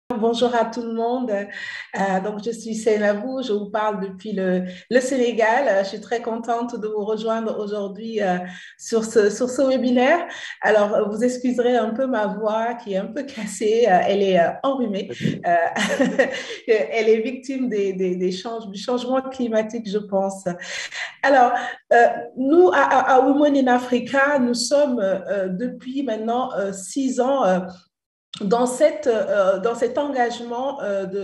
Bonjour à tout le monde. Donc, je suis Seynabou, je vous parle depuis le Sénégal. Je suis très contente de vous rejoindre aujourd'hui sur ce webinaire. Alors, vous excuserez un peu ma voix qui est un peu cassée. Elle est enrhumée. Elle est victime du changement climatique, je pense. Alors, euh, nous, à Women in Africa, nous sommes depuis maintenant 6 ans dans cet engagement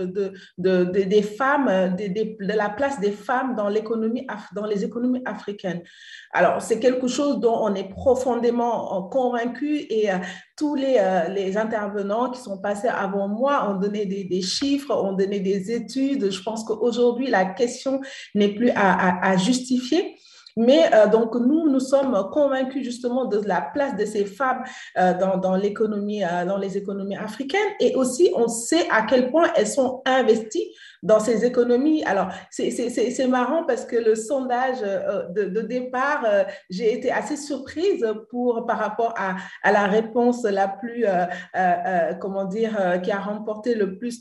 des femmes, de la place des femmes dans dans les économies africaines. Alors, c'est quelque chose dont on est profondément convaincu et tous les intervenants qui sont passés avant moi ont donné des chiffres, ont donné des études. Je pense qu'aujourd'hui, la question n'est plus à justifier. Mais donc, nous sommes convaincus justement de la place de ces femmes dans l'économie, dans les économies africaines. Et aussi, on sait à quel point elles sont investies dans ces économies. Alors, c'est marrant parce que le sondage de départ, j'ai été assez surprise par rapport à la réponse la plus, comment dire, qui a remporté le plus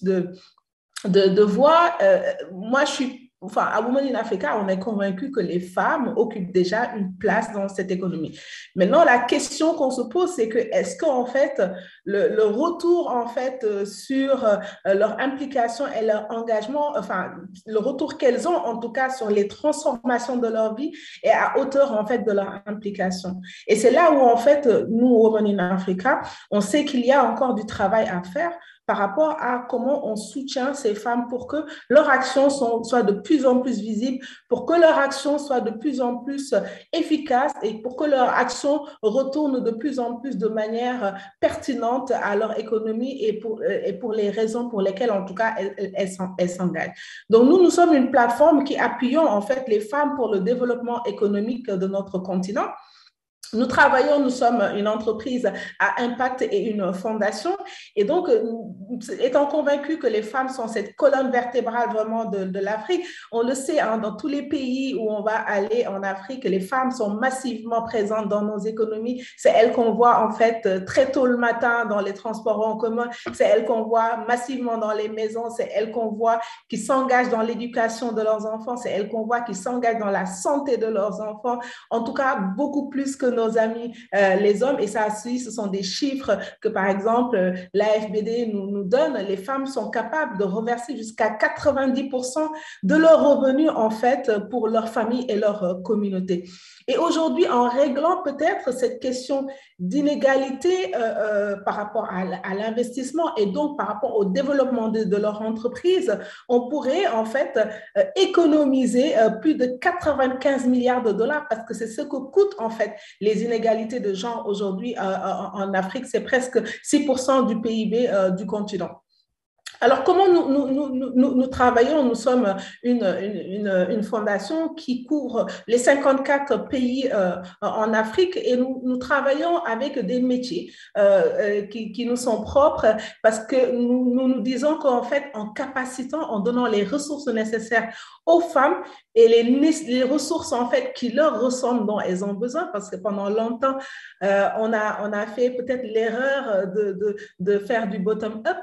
de voix. Moi, à Women in Africa, on est convaincu que les femmes occupent déjà une place dans cette économie. Maintenant, la question qu'on se pose, c'est que est-ce qu'en fait, le retour en fait sur leur implication et leur engagement, enfin, le retour qu'elles ont en tout cas sur les transformations de leur vie est à hauteur en fait de leur implication. Et c'est là où en fait, nous, Women in Africa, on sait qu'il y a encore du travail à faire par rapport à comment on soutient ces femmes pour que leurs actions soient de plus en plus visibles, pour que leurs actions soient de plus en plus efficaces et pour que leurs actions retournent de plus en plus de manière pertinente à leur économie et pour les raisons pour lesquelles, en tout cas, elles s'engagent. Donc, nous sommes une plateforme qui appuyons, en fait, les femmes pour le développement économique de notre continent. Nous sommes une entreprise à impact et une fondation. Et donc, étant convaincus que les femmes sont cette colonne vertébrale vraiment de l'Afrique, on le sait, hein, dans tous les pays où on va aller en Afrique, les femmes sont massivement présentes dans nos économies. C'est elles qu'on voit en fait très tôt le matin dans les transports en commun. C'est elles qu'on voit massivement dans les maisons. C'est elles qu'on voit qui s'engagent dans l'éducation de leurs enfants. C'est elles qu'on voit qui s'engagent dans la santé de leurs enfants. En tout cas, beaucoup plus que nos amis les hommes, et ça aussi, ce sont des chiffres que par exemple l'AFBD nous donne. Les femmes sont capables de reverser jusqu'à 90% de leurs revenus en fait pour leur famille et leur communauté. Et aujourd'hui, en réglant peut-être cette question d'inégalité par rapport à l'investissement et donc par rapport au développement de leur entreprise, on pourrait en fait économiser plus de 95 milliards de dollars parce que c'est ce que coûtent en fait les inégalités de genre aujourd'hui en Afrique. C'est presque 6% du PIB du continent. Alors, comment nous travaillons? Nous sommes une fondation qui couvre les 54 pays en Afrique et nous travaillons avec des métiers qui nous sont propres parce que nous disons qu'en fait, en capacitant, en donnant les ressources nécessaires aux femmes et les ressources en fait qui leur ressemblent dont elles ont besoin parce que pendant longtemps, on a fait peut-être l'erreur de faire du bottom-up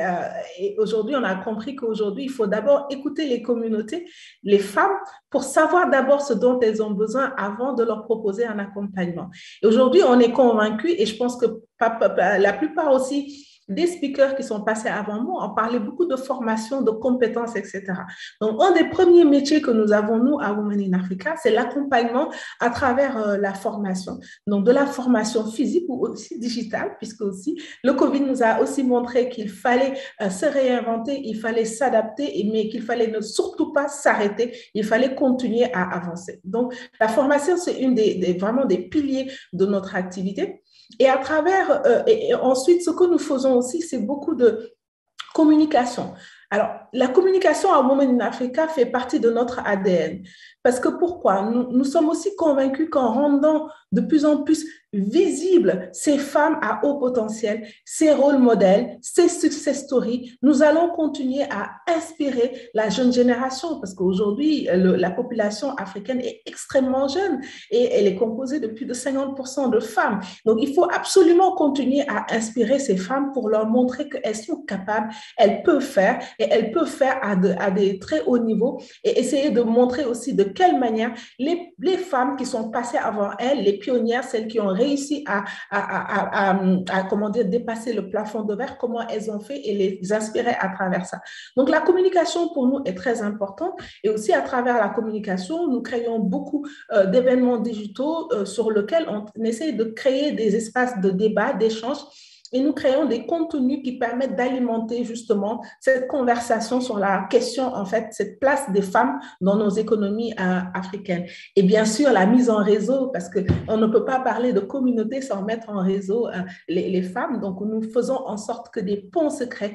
et aujourd'hui, on a compris qu'aujourd'hui, il faut d'abord écouter les communautés, les femmes, pour savoir d'abord ce dont elles ont besoin avant de leur proposer un accompagnement. Et aujourd'hui, on est convaincus, et je pense que la plupart aussi des speakers qui sont passés avant moi ont parlé beaucoup de formation, de compétences, etc. Donc, un des premiers métiers que nous avons, nous, à Women in Africa, c'est l'accompagnement à travers la formation. Donc, de la formation physique ou aussi digitale, puisque aussi le Covid nous a aussi montré qu'il fallait se réinventer, il fallait s'adapter, mais qu'il fallait ne surtout pas s'arrêter, il fallait continuer à avancer. Donc, la formation, c'est vraiment des piliers de notre activité. Et à travers, et ensuite, ce que nous faisons aussi, c'est beaucoup de communication. Alors, la communication à Women in Africa fait partie de notre ADN. Parce que pourquoi? Nous sommes aussi convaincus qu'en rendant de plus en plus visibles ces femmes à haut potentiel, ces rôles modèles, ces success stories, nous allons continuer à inspirer la jeune génération parce qu'aujourd'hui, la population africaine est extrêmement jeune et elle est composée de plus de 50% de femmes. Donc, il faut absolument continuer à inspirer ces femmes pour leur montrer qu'elles sont capables, elles peuvent faire et elles peuvent faire à des très hauts niveaux et essayer de montrer aussi de quelle manière les femmes qui sont passées avant elles, les pionnières, celles qui ont réussi à comment dire, dépasser le plafond de verre, comment elles ont fait et les inspirer à travers ça. Donc, la communication pour nous est très importante et aussi à travers la communication, nous créons beaucoup d'événements digitaux sur lesquels on essaie de créer des espaces de débat, d'échange et nous créons des contenus qui permettent d'alimenter justement cette conversation sur la question, en fait, cette place des femmes dans nos économies africaines. Et bien sûr, la mise en réseau, parce qu'on ne peut pas parler de communauté sans mettre en réseau les femmes. Donc, nous faisons en sorte que des ponts se créent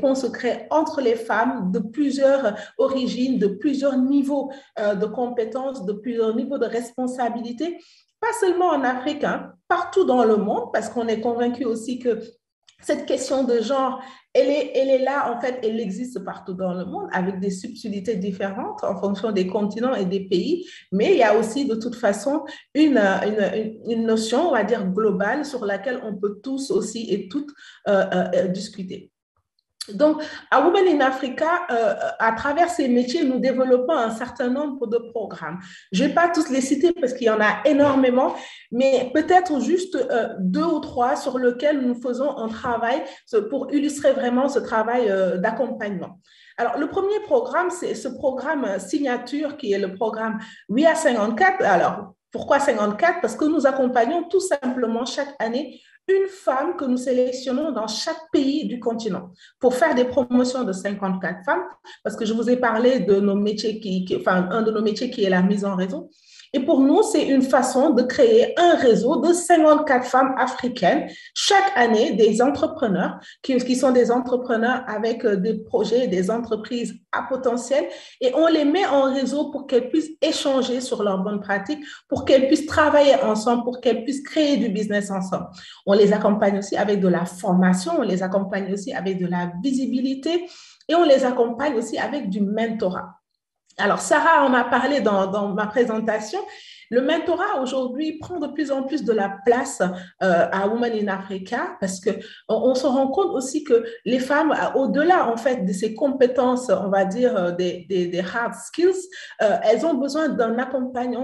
entre les femmes de plusieurs origines, de plusieurs niveaux de compétences, de plusieurs niveaux de responsabilité, pas seulement en Afrique, hein, partout dans le monde, parce qu'on est convaincu aussi que cette question de genre, elle est là, en fait, elle existe partout dans le monde avec des subtilités différentes en fonction des continents et des pays, mais il y a aussi de toute façon une notion, on va dire, globale sur laquelle on peut tous aussi et toutes discuter. Donc, à Women in Africa, à travers ces métiers, nous développons un certain nombre de programmes. Je ne vais pas tous les citer parce qu'il y en a énormément, mais peut-être juste deux ou trois sur lesquels nous faisons un travail pour illustrer vraiment ce travail d'accompagnement. Alors, le premier programme, c'est ce programme signature qui est le programme We Are 54. Alors, pourquoi 54? Parce que nous accompagnons tout simplement chaque année une femme que nous sélectionnons dans chaque pays du continent pour faire des promotions de 54 femmes, parce que je vous ai parlé de nos métiers enfin, un de nos métiers qui est la mise en réseau. Et pour nous, c'est une façon de créer un réseau de 54 femmes africaines, chaque année des entrepreneurs, qui sont des entrepreneurs avec des projets, des entreprises à potentiel, et on les met en réseau pour qu'elles puissent échanger sur leurs bonnes pratiques, pour qu'elles puissent travailler ensemble, pour qu'elles puissent créer du business ensemble. On les accompagne aussi avec de la formation, on les accompagne aussi avec de la visibilité et on les accompagne aussi avec du mentorat. Alors, Sarah en a parlé dans ma présentation. Le mentorat aujourd'hui prend de plus en plus de la place à Women in Africa parce qu'on se rend compte aussi que les femmes, au-delà en fait de ces compétences, on va dire des hard skills, elles ont besoin d'un accompagnement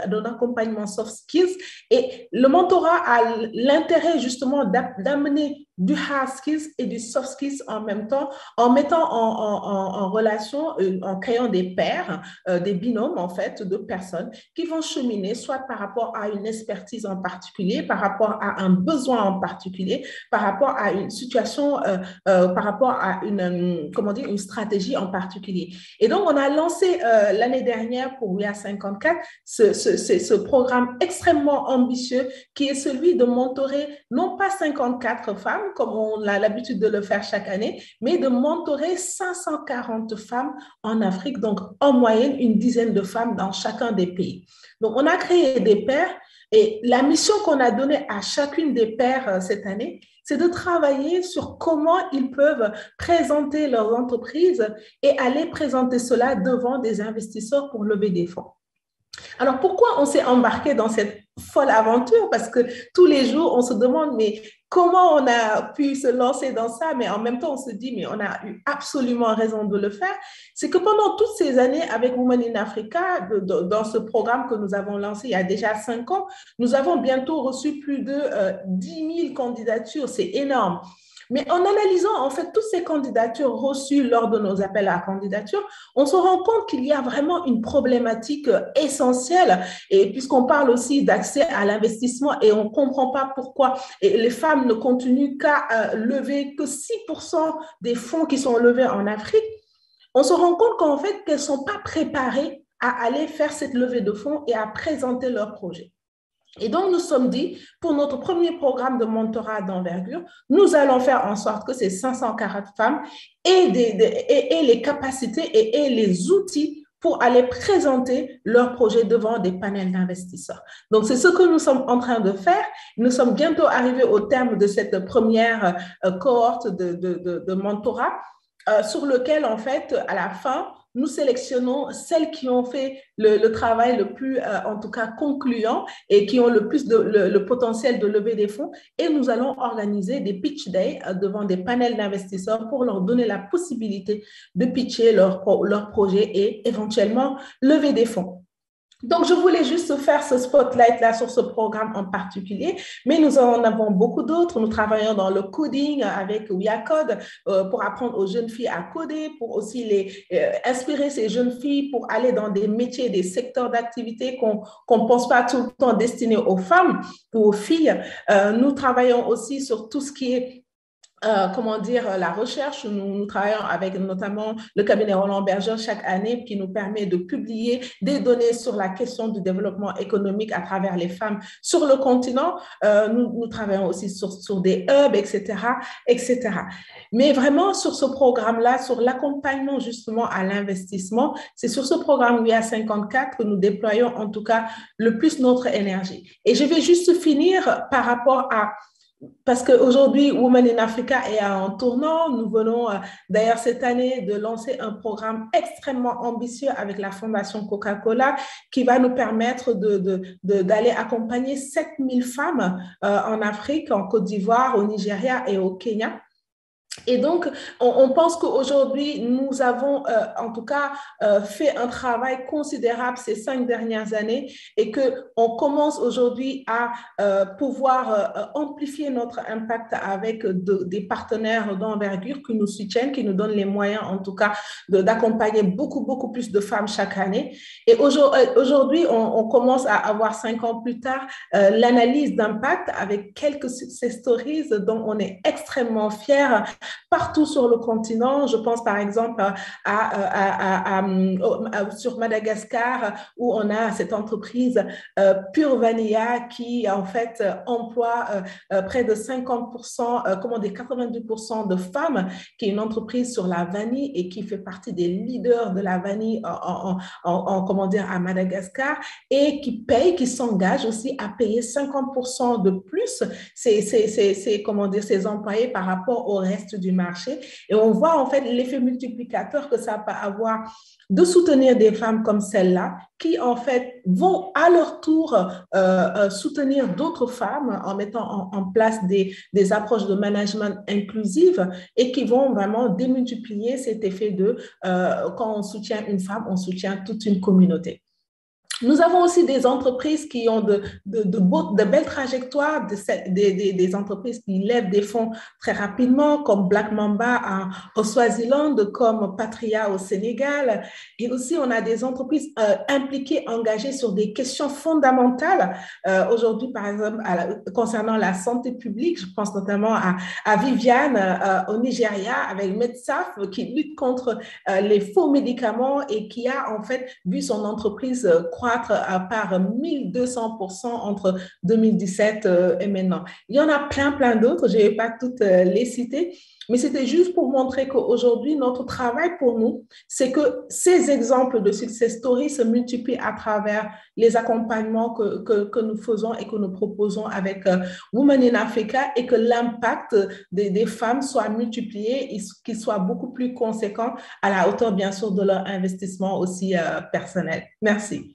soft skills et le mentorat a l'intérêt justement d'amener du hard skills et du soft skills en même temps, en mettant en relation, en créant des pairs, des binômes en fait de personnes qui vont cheminer soit par rapport à une expertise en particulier, par rapport à un besoin en particulier, par rapport à une situation, par rapport à une stratégie en particulier. Et donc, on a lancé l'année dernière pour We Are 54 ce programme extrêmement ambitieux qui est celui de mentorer non pas 54 femmes, comme on a l'habitude de le faire chaque année, mais de mentorer 540 femmes en Afrique, donc en moyenne une dizaine de femmes dans chacun des pays. Donc, on a créé des pairs et la mission qu'on a donnée à chacune des pairs cette année, c'est de travailler sur comment ils peuvent présenter leurs entreprises et aller présenter cela devant des investisseurs pour lever des fonds. Alors, pourquoi on s'est embarqué dans cette folle aventure? Parce que tous les jours, on se demande, mais comment on a pu se lancer dans ça? Mais en même temps, on se dit, mais on a eu absolument raison de le faire. C'est que pendant toutes ces années, avec Women in Africa, dans ce programme que nous avons lancé il y a déjà 5 ans, nous avons bientôt reçu plus de 10 000 candidatures. C'est énorme. Mais en analysant en fait toutes ces candidatures reçues lors de nos appels à candidature, on se rend compte qu'il y a vraiment une problématique essentielle. Et puisqu'on parle aussi d'accès à l'investissement et on ne comprend pas pourquoi les femmes ne continuent qu'à lever que 6% des fonds qui sont levés en Afrique, on se rend compte qu'en fait qu'elles ne sont pas préparées à aller faire cette levée de fonds et à présenter leurs projets. Et donc, nous sommes dit, pour notre premier programme de mentorat d'envergure, nous allons faire en sorte que ces 540 femmes aient les capacités et les outils pour aller présenter leurs projets devant des panels d'investisseurs. Donc, c'est ce que nous sommes en train de faire. Nous sommes bientôt arrivés au terme de cette première cohorte de mentorat sur lequel, en fait, à la fin, nous sélectionnons celles qui ont fait le travail le plus, en tout cas, concluant et qui ont le plus le potentiel de lever des fonds. Et nous allons organiser des pitch days devant des panels d'investisseurs pour leur donner la possibilité de pitcher leur projet et éventuellement lever des fonds. Donc, je voulais juste faire ce spotlight-là sur ce programme en particulier, mais nous en avons beaucoup d'autres. Nous travaillons dans le coding avec WeACode pour apprendre aux jeunes filles à coder, pour aussi inspirer ces jeunes filles pour aller dans des métiers, des secteurs d'activité qu'on ne pense pas tout le temps destinés aux femmes ou aux filles. Nous travaillons aussi sur tout ce qui est comment dire, la recherche. Nous travaillons avec notamment le cabinet Roland Berger chaque année qui nous permet de publier des données sur la question du développement économique à travers les femmes sur le continent. Nous travaillons aussi sur des hubs, etc., etc. Mais vraiment, sur ce programme-là, sur l'accompagnement justement à l'investissement, c'est sur ce programme WIA 54 que nous déployons en tout cas le plus notre énergie. Et je vais juste finir par rapport à parce qu'aujourd'hui, Women in Africa est en tournant. Nous venons d'ailleurs cette année de lancer un programme extrêmement ambitieux avec la Fondation Coca-Cola qui va nous permettre d'aller accompagner 7000 femmes en Afrique, en Côte d'Ivoire, au Nigeria et au Kenya. Et donc, on pense qu'aujourd'hui, nous avons en tout cas fait un travail considérable ces 5 dernières années et qu'on commence aujourd'hui à pouvoir amplifier notre impact avec des partenaires d'envergure qui nous soutiennent, qui nous donnent les moyens en tout cas d'accompagner beaucoup plus de femmes chaque année. Et aujourd'hui, on commence à avoir 5 ans plus tard l'analyse d'impact avec quelques success stories dont on est extrêmement fiers partout sur le continent. Je pense par exemple sur Madagascar où on a cette entreprise Pure Vanilla qui en fait emploie près de 50%, comment dire 92% de femmes, qui est une entreprise sur la vanille et qui fait partie des leaders de la vanille comment dire, à Madagascar et qui s'engage aussi à payer 50% de plus comment dire, ses employés par rapport au reste du marché. Et on voit en fait l'effet multiplicateur que ça peut avoir de soutenir des femmes comme celle-là qui en fait vont à leur tour soutenir d'autres femmes en mettant en place des approches de management inclusive et qui vont vraiment démultiplier cet effet de quand on soutient une femme, on soutient toute une communauté. Nous avons aussi des entreprises qui ont de belles trajectoires, des entreprises qui lèvent des fonds très rapidement, comme Black Mamba au Swaziland, comme Patria au Sénégal. Et aussi, on a des entreprises impliquées, engagées sur des questions fondamentales. Aujourd'hui, par exemple, concernant la santé publique, je pense notamment à Viviane au Nigeria, avec Medsaf, qui lutte contre les faux médicaments et qui a en fait vu son entreprise croître par 1200% entre 2017 et maintenant. Il y en a plein d'autres, je ne vais pas toutes les citer, mais c'était juste pour montrer qu'aujourd'hui, notre travail pour nous, c'est que ces exemples de success story se multiplient à travers les accompagnements que nous faisons et que nous proposons avec Women in Africa et que l'impact des femmes soit multiplié et qu'il soit beaucoup plus conséquent à la hauteur, bien sûr, de leur investissement aussi personnel. Merci.